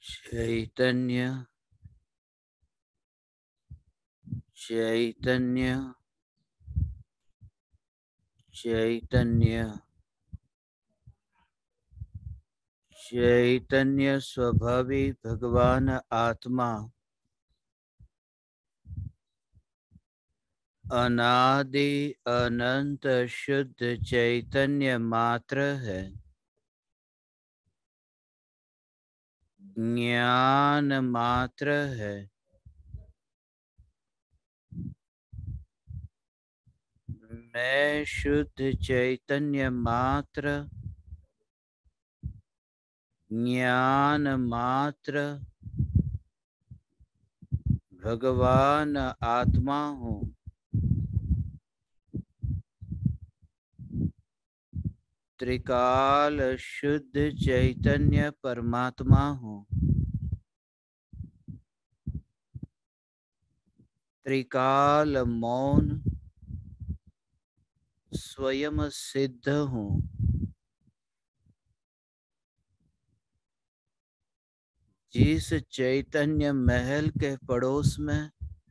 चैतन्य चैतन्य चैतन्य चैतन्य स्वभावी भगवान आत्मा अनादि अनंत शुद्ध चैतन्य मात्र है। ज्ञान मात्र है। मैं शुद्ध चैतन्य मात्र, ज्ञान मात्र, भगवान आत्मा हूँ। त्रिकाल शुद्ध चैतन्य परमात्मा हूँ। त्रिकाल मौन स्वयं सिद्ध हूँ। जिस चैतन्य महल के पड़ोस में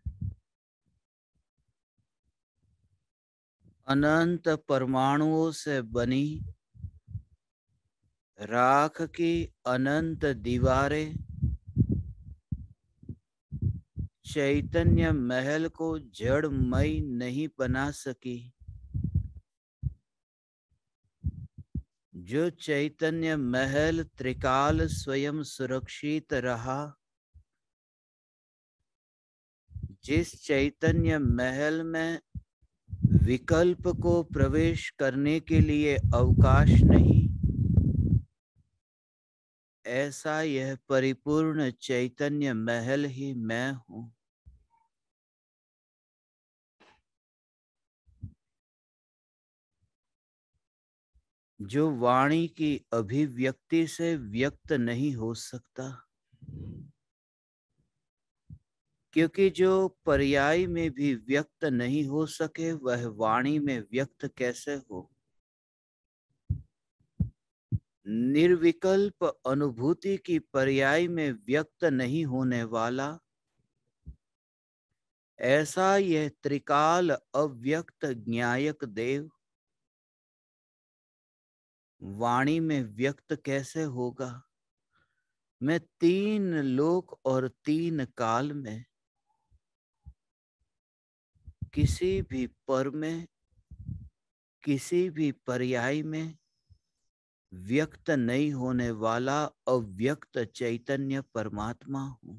अनंत परमाणुओं से बनी राख की अनंत दीवारें चैतन्य महल को जड़मय नहीं बना सकी, जो चैतन्य महल त्रिकाल स्वयं सुरक्षित रहा, जिस चैतन्य महल में विकल्प को प्रवेश करने के लिए अवकाश नहीं, ऐसा यह परिपूर्ण चैतन्य महल ही मैं हूँ। जो वाणी की अभिव्यक्ति से व्यक्त नहीं हो सकता, क्योंकि जो पर्याय में भी व्यक्त नहीं हो सके वह वाणी में व्यक्त कैसे हो। निर्विकल्प अनुभूति की पर्याय में व्यक्त नहीं होने वाला ऐसा यह त्रिकाल अव्यक्त ज्ञायक देव वाणी में व्यक्त कैसे होगा। मैं 3 लोक और 3 काल में किसी भी पर में, किसी भी पर्याय में व्यक्त नहीं होने वाला अव्यक्त चैतन्य परमात्मा हूँ।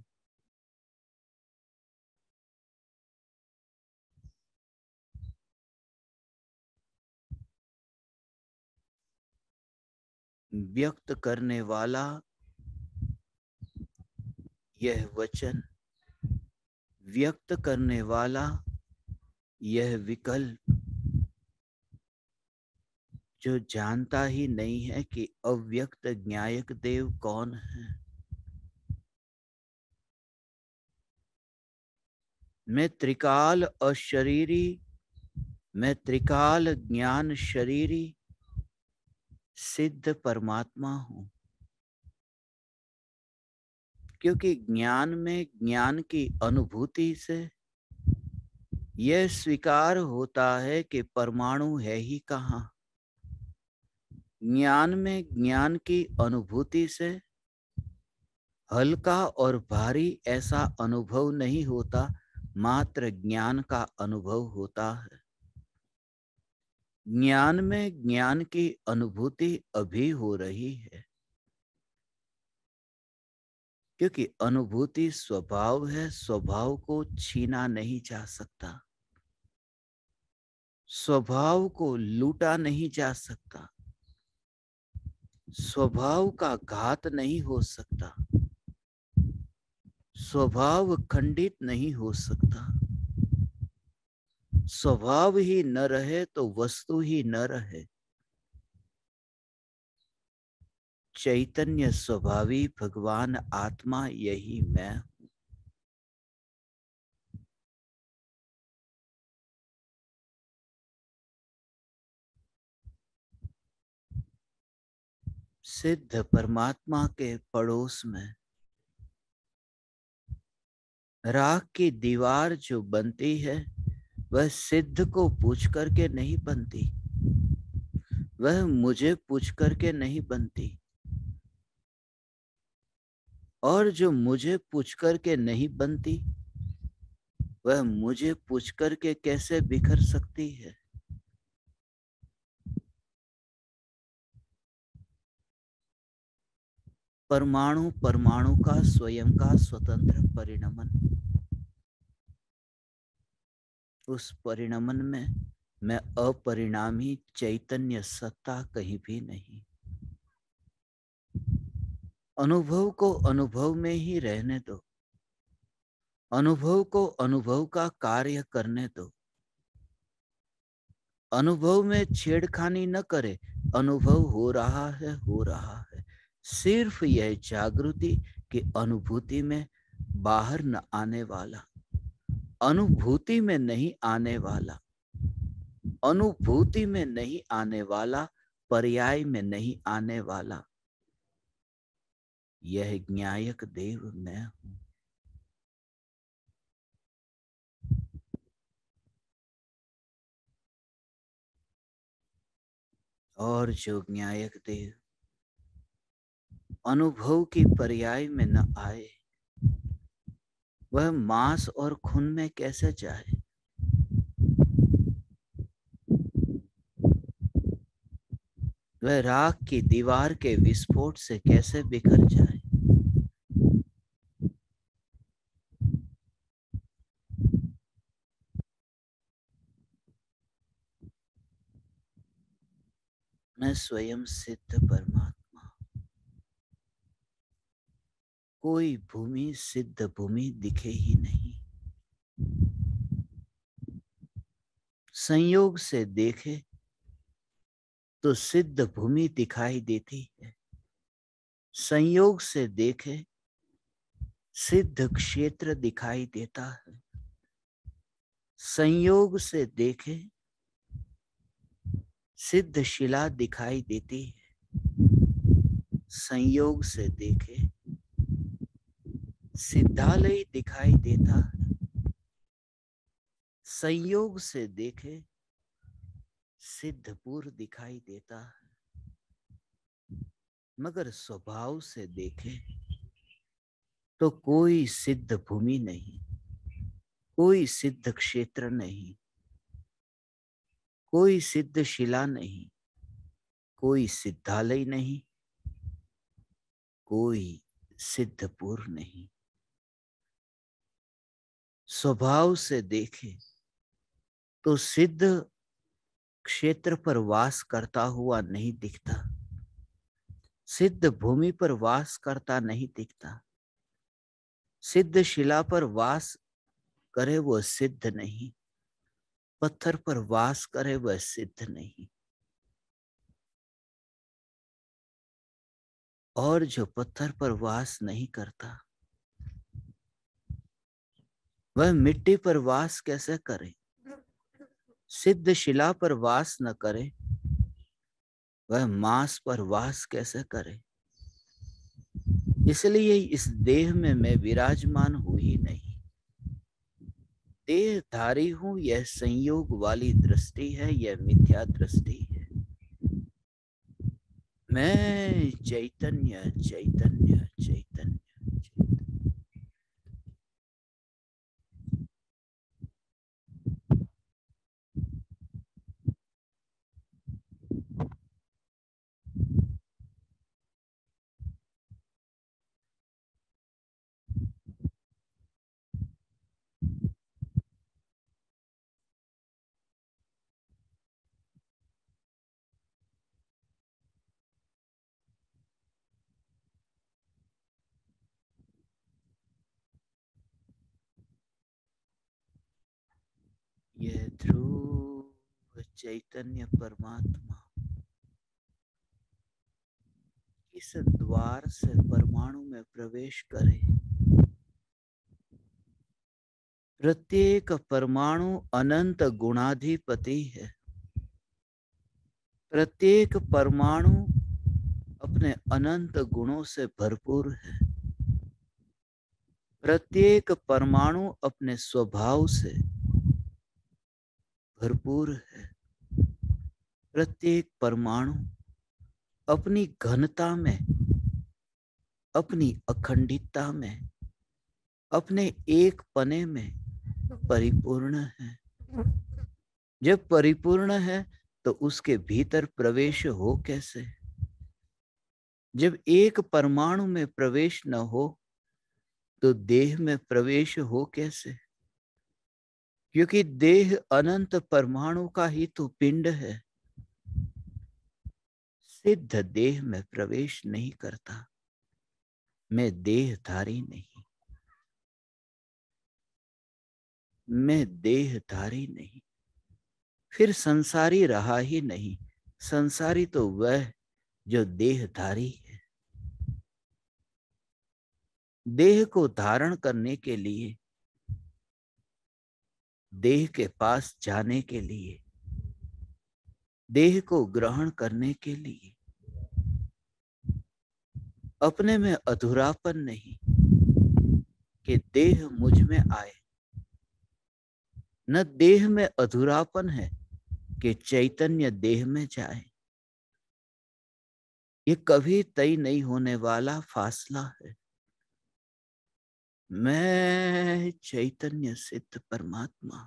व्यक्त करने वाला यह वचन, व्यक्त करने वाला यह विकल्प, जो जानता ही नहीं है कि अव्यक्त ज्ञायक देव कौन है। मैं त्रिकाल अशरीरी, मैं त्रिकाल ज्ञान शरीरी सिद्ध परमात्मा हूँ। क्योंकि ज्ञान में ज्ञान की अनुभूति से यह स्वीकार होता है कि परमाणु है ही कहाँ। ज्ञान में ज्ञान की अनुभूति से हल्का और भारी ऐसा अनुभव नहीं होता, मात्र ज्ञान का अनुभव होता है। ज्ञान में ज्ञान की अनुभूति अभी हो रही है, क्योंकि अनुभूति स्वभाव है, स्वभाव को छीना नहीं जा सकता, स्वभाव को लूटा नहीं जा सकता, स्वभाव का घात नहीं हो सकता, स्वभाव खंडित नहीं हो सकता। स्वभाव ही न रहे तो वस्तु ही न रहे। चैतन्य स्वभावी भगवान आत्मा यही मैं हूं। सिद्ध परमात्मा के पड़ोस में राख की दीवार जो बनती है वह सिद्ध को पूछ करके नहीं बनती, वह मुझे पूछ करके नहीं बनती, और जो मुझे पूछ करके नहीं बनती वह मुझे पूछ करके कैसे बिखर सकती है। परमाणु परमाणु का स्वयं का स्वतंत्र परिणमन, उस परिणमन में मैं अपरिणामी चैतन्य सत्ता कहीं भी नहीं। अनुभव को अनुभव में ही रहने दो, अनुभव को अनुभव का कार्य करने दो, अनुभव में छेड़खानी न करे। अनुभव हो रहा है, हो रहा है। सिर्फ यह जागृति की अनुभूति में बाहर न आने वाला, अनुभूति में नहीं आने वाला, अनुभूति में नहीं आने वाला, पर्याय में नहीं आने वाला, यह ज्ञायक देव मैं हूं। और जो ज्ञायक देव अनुभव की पर्याय में न आए वह मांस और खून में कैसे जाए। वह राख की दीवार के विस्फोट से कैसे बिखर जाए। मैं स्वयं सिद्ध परमात्मा, कोई भूमि सिद्ध भूमि दिखे ही नहीं। संयोग से देखे तो सिद्ध भूमि दिखाई देती है, संयोग से देखे सिद्ध क्षेत्र दिखाई देता है, संयोग से देखे सिद्ध शिला दिखाई देती है, संयोग से देखे सिद्धालय दिखाई देता है, संयोग से देखे सिद्धपुर दिखाई देता है। मगर स्वभाव से देखे तो कोई सिद्ध भूमि नहीं, कोई सिद्ध क्षेत्र नहीं, कोई सिद्ध शिला नहीं, कोई सिद्धालय नहीं, कोई सिद्धपुर नहीं। स्वभाव से देखे तो सिद्ध क्षेत्र पर वास करता हुआ नहीं दिखता, सिद्ध भूमि पर वास करता नहीं दिखता, सिद्ध शिला पर वास करे वह सिद्ध नहीं, पत्थर पर वास करे वह सिद्ध नहीं। और जो पत्थर पर वास नहीं करता वह मिट्टी पर वास कैसे करे। सिद्ध शिला पर वास न करे वह मांस पर वास कैसे करे। इसलिए इस देह में मैं विराजमान हूं ही नहीं, देहधारी हूं। यह संयोग वाली दृष्टि है, यह मिथ्या दृष्टि है। मैं चैतन्य चैतन्य चैतन्य। यह ध्रुव चैतन्य परमात्मा इस द्वार से परमाणु में प्रवेश करे। प्रत्येक परमाणु अनंत गुणाधिपति है, प्रत्येक परमाणु अपने अनंत गुणों से भरपूर है। प्रत्येक परमाणु अपने स्वभाव से भरपूर है। प्रत्येक परमाणु अपनी घनता में, अपनी अखंडितता में, अपने एक पने में परिपूर्ण है। जब परिपूर्ण है तो उसके भीतर प्रवेश हो कैसे? जब एक परमाणु में प्रवेश न हो तो देह में प्रवेश हो कैसे? क्योंकि देह अनंत परमाणु का ही तो पिंड है। सिद्ध देह में प्रवेश नहीं करता। मैं देहधारी नहीं, मैं देहधारी नहीं, फिर संसारी रहा ही नहीं। संसारी तो वह जो देहधारी है। देह को धारण करने के लिए, देह के पास जाने के लिए, देह को ग्रहण करने के लिए अपने में अधूरापन नहीं कि देह मुझ में आए, न देह में अधूरापन है कि चैतन्य देह में जाए। ये कभी तय नहीं होने वाला फासला है। मैं चैतन्य सिद्ध परमात्मा,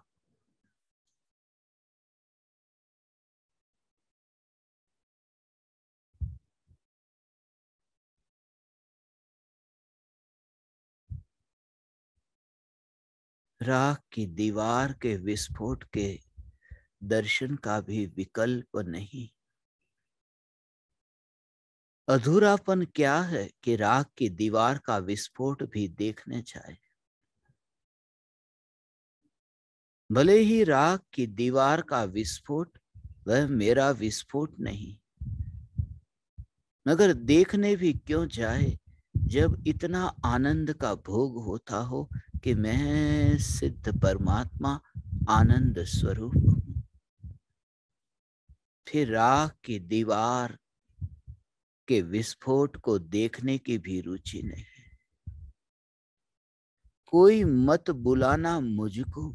राख की दीवार के विस्फोट के दर्शन का भी विकल्प नहीं। अधूरापन क्या है कि राख की दीवार का विस्फोट भी देखने जाए। भले ही राख की दीवार का विस्फोट वह मेरा विस्फोट नहीं, मगर देखने भी क्यों जाए जब इतना आनंद का भोग होता हो कि मैं सिद्ध परमात्मा आनंद स्वरूप हूं। फिर राख की दीवार के विस्फोट को देखने की भी रुचि नहीं। कोई मत बुलाना मुझको,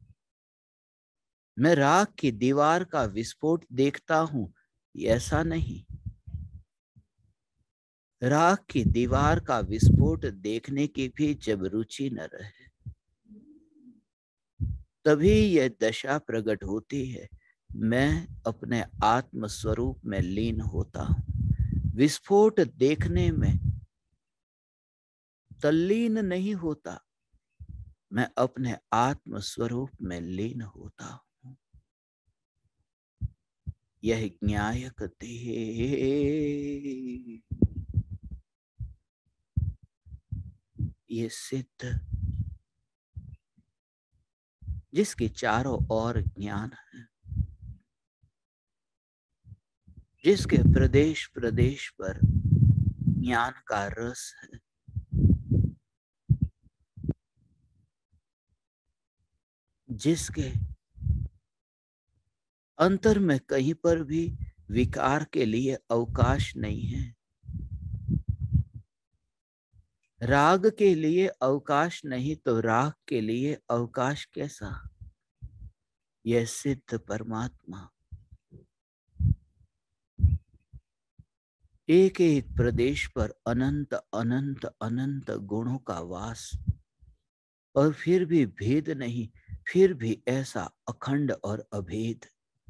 मैं राख की दीवार का विस्फोट देखता हूं, ऐसा नहीं। राख की दीवार का विस्फोट देखने की भी जब रुचि न रहे तभी यह दशा प्रकट होती है। मैं अपने आत्म स्वरूप में लीन होता हूं। विस्फोट देखने में तल्लीन नहीं होता, मैं अपने आत्म स्वरूप में लीन होता हूं। यह ज्ञायक देह, ये सिद्ध जिसके चारों ओर ज्ञान है, जिसके प्रदेश प्रदेश पर ज्ञान का रस है, जिसके अंतर में कहीं पर भी विकार के लिए अवकाश नहीं है, राग के लिए अवकाश नहीं तो राग के लिए अवकाश कैसा? यह सिद्ध परमात्मा एक एक प्रदेश पर अनंत अनंत अनंत गुणों का वास, और फिर भी भेद नहीं, फिर भी ऐसा अखंड और अभेद।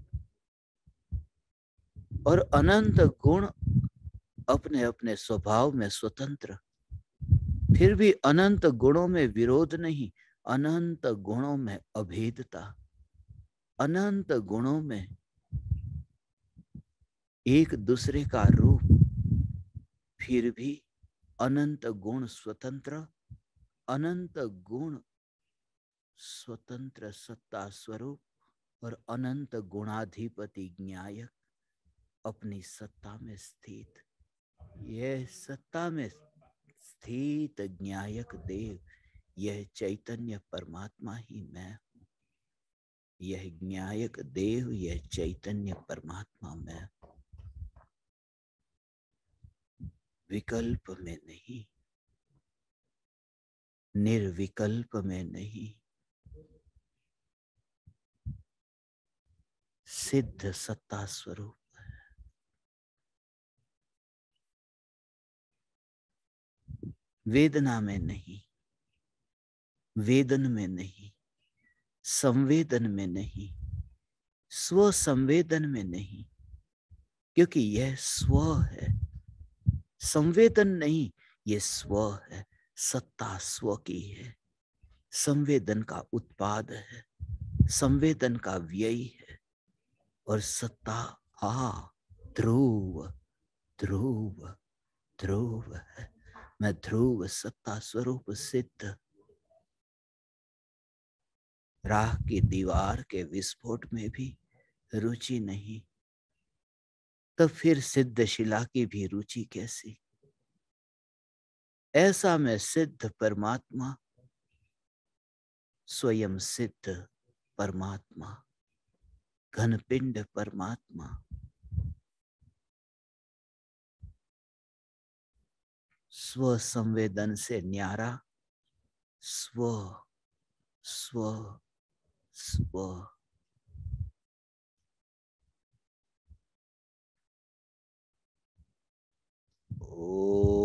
और अनंत गुण अपने अपने स्वभाव में स्वतंत्र, फिर भी अनंत गुणों में विरोध नहीं, अनंत गुणों में अभेदता, अनंत गुणों में एक दूसरे का रूप, फिर भी अनंत गुण स्वतंत्र, अनंत गुण स्वतंत्र सत्ता स्वरूप और अनंत गुणाधिपति ज्ञायक अपनी सत्ता में स्थित। यह सत्ता में स्थित ज्ञायक देव, यह चैतन्य परमात्मा ही मैं हूं। यह ज्ञायक देव, यह चैतन्य परमात्मा मैं हूं। विकल्प में नहीं, निर्विकल्प में नहीं, सिद्ध सत्ता स्वरूप है। वेदना में नहीं, वेदन में नहीं, संवेदन में नहीं, स्व संवेदन में नहीं, क्योंकि यह स्व है। संवेदन नहीं, ये स्व है। सत्ता स्व की है, संवेदन का उत्पाद है, संवेदन का व्यय है। और सत्ता ध्रुव ध्रुव ध्रुव है। मैं ध्रुव सत्ता स्वरूप सिद्ध, राह की दीवार के विस्फोट में भी रुचि नहीं, तो फिर सिद्ध शिला की भी रुचि कैसी? ऐसा मैं सिद्ध परमात्मा, स्वयं सिद्ध परमात्मा, घनपिंड परमात्मा, स्व संवेदन से न्यारा, स्व स्व स्व। ओ